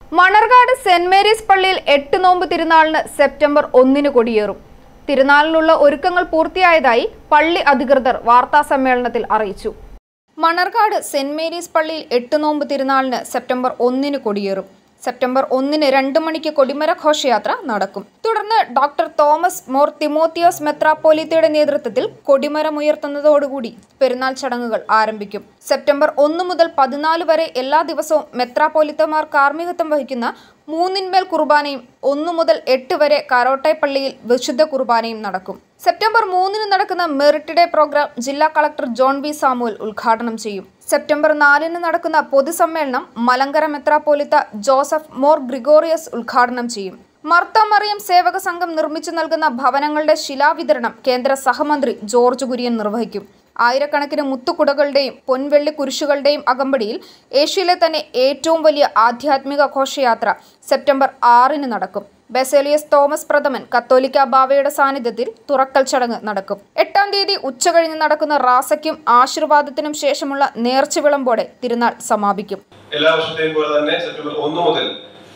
Manarcad saint Mary's പള്ളിയിൽ 8 നോമ്പ് തിരുനാളിന് സെപ്റ്റംബർ 1 കൊടിയേറും. തിരുനാളിനുള്ള ഒരുക്കങ്ങൾ പൂർത്തിയായതായി പള്ളി അധികൃതർ വാർത്താസമ്മേളനത്തിൽ അറിയിച്ചു. മണർകാട് സെന്റ് മേരീസ് പള്ളിയിൽ 8 നോമ്പ് തിരുനാളിന് സെപ്റ്റംബർ 1 കൊടിയേറും. സെപ്റ്റംബർ 1 2 മണിക്ക് കൊടിമര ഘോഷയാത്ര നടക്കും. തുടർന്ന് ഡോക്ടർ തോമസ് മോർ തിമോത്തിയോസ് മെത്രാപ്പോലീത്തയുടെ നേതൃത്വത്തിൽ കൊടിമരമുയർത്തുന്നതോടുകൂടി പെരുന്നാൾ ചടങ്ങുകൾ ആരംഭിക്കും. സെപ്റ്റംബർ 1 മുതൽ 14 വരെ എല്ലാ ദിവസവും മെത്രാപ്പോലീത്തമാർ കാർമ്മികത്വം വഹിക്കുന്ന 3 കുർബാനയും 1 മുതൽ 8 വരെ കാരോട്ടെ പള്ളിയിൽ വിശുദ്ധ കുർബാനയും നടക്കും. സെപ്റ്റംബർ 3 നടക്കുന്ന മെറിറ്റ് ഡേ പ്രോഗ്രാം ജില്ലാ കളക്ടർ ജോൺ വി സാമുവൽ ഉദ്ഘാടനം ചെയ്യും. സെപ്റ്റംബർ 4 നടക്കുന്ന പൊതുസമ്മേളനം മലങ്കര മെത്രാപ്പോലീത്ത ജോസഫ് മോർ ഗ്രിഗോറിയസ് ഉദ്ഘാടനം ചെയ്യും. മർത്ത മറിയം സേവക സംഘം നിർമ്മിച്ചു നൽകുന്ന ഭവനങ്ങളുടെ ശിലാവിതരണം കേന്ദ്ര സഹമന്ത്രി ജോർജ് കുര്യൻ നിർവഹിക്കും. ആയിരക്കണക്കിന് മുത്തുകുടകളുടെയും പൊൻവെള്ളി കുരിശുകളുടെയും അകമ്പടിയിൽ ഏഷ്യയിലെ തന്നെ ഏറ്റവും വലിയ ആധ്യാത്മിക ഘോഷയാത്ര സെപ്റ്റംബർ 6 നടക്കും. ബസേലിയസ് തോമസ് പ്രഥമൻ കത്തോലിക്ക ബാവയുടെ സാന്നിധ്യത്തിൽ തുറക്കൽ ചടങ്ങ് നടക്കും. 8-ാം തീയതി ഉച്ചകഴിഞ്ഞ് നടക്കുന്ന റാസയ്ക്കും ആശീർവാദത്തിനും ശേഷമുള്ള നേർച്ച വിളമ്പോടെ തിരുനാൾ സമാപിക്കും. എല്ലാ വർഷത്തെയും പോലെ തന്നെ സെപ്റ്റംബർ 1 മുതൽ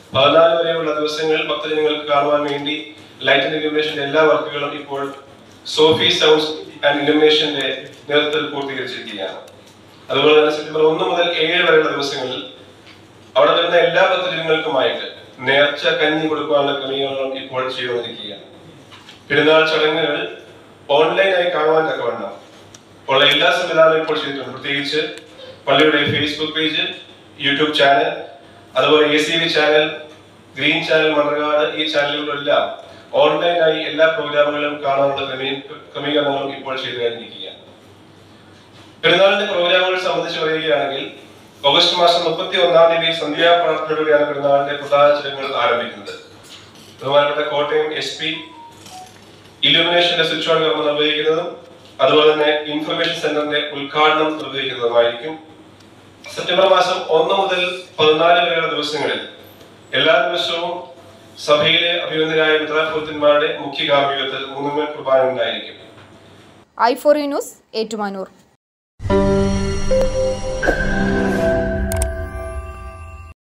14 വരെയുള്ള ദിവസങ്ങളിൽ ഭക്തജനങ്ങൾക്ക് കാണുവാൻ വേണ്ടി ലൈറ്റ് ആൻഡ് ഇലുമിനേഷന്റെ എല്ലാ വർക്കുകളും ഇപ്പോൾ സോഫി സൗണ്ട്സ് ആൻഡ് ഇലുമിനേഷന്റെ നേതൃത്വത്തിൽ പൂർത്തീകരിച്ചിരിക്കുകയാണ്. അതുപോലെ തന്നെ സെപ്റ്റംബർ 1 മുതൽ 7 വരെയുള്ള ദിവസങ്ങളിൽ അവിടെ വരുന്ന എല്ലാ ഭക്തജനങ്ങൾക്കുമായിട്ട് നേർച്ച കഞ്ഞി കൊടുക്കാനുള്ള ക്രമീകരണം ഇപ്പോൾ ചെയ്തുകൊണ്ടിരിക്കുകയാണ്. പെരുന്നാൾ ചടങ്ങുകൾ ഓൺലൈനായി കാണുവാൻ തക്കവണ്ണം ഉള്ള എല്ലാ സംവിധാനവും ഇപ്പോൾ ചെയ്തിട്ടുണ്ട്. പ്രത്യേകിച്ച് പള്ളിയുടെ ഫേസ്ബുക്ക് പേജ്, യൂട്യൂബ് ചാനൽ, അതുപോലെ ACV channel, green channel Manarcad, ഈ ചാനലുകളെല്ലാം ഓൺലൈനായി എല്ലാ പ്രോഗ്രാമുകളും കാണാനുള്ള ക്രമീകരണങ്ങളും ഇപ്പോൾ ചെയ്തു കഴിഞ്ഞിരിക്കുകയാണ്. പെരുന്നാളിന്റെ പ്രോഗ്രാമുകൾ സംബന്ധിച്ച് പറയുകയാണെങ്കിൽ ഓഗസ്റ്റ് മാസം 31-ാം തീയതി സന്ധ്യാപ്രാർത്ഥനയോടെയാണ് പെരുന്നാളിന്റെ പ്രധാന ചടങ്ങുകൾ ആരംഭിക്കുന്നത്. ബഹുമാനപ്പെട്ട കോട്ടയം SP ഇലുമിനേഷന്റെ സ്വിച്ച് ഓൺ കർമ്മം നിർവഹിക്കുന്നതും അതുപോലെ തന്നെ ഇൻഫർമേഷൻ സെന്ററിന്റെ ഉദ്ഘാടനം നിർവഹിക്കുന്നതുമായിരിക്കും. സെപ്റ്റംബർ മാസം 1 മുതൽ 14 വരെയുള്ള ദിവസങ്ങളിൽ എല്ലാ ദിവസവും സഭയിലെ അഭിനന്ദരായ മെത്രാപ്പോലീത്തന്മാരുടെ മുഖ്യ കാർമ്മികത്വത്തിൽ 3 കുർബാന ഉണ്ടായിരിക്കും. i4U news, Ettumanoor.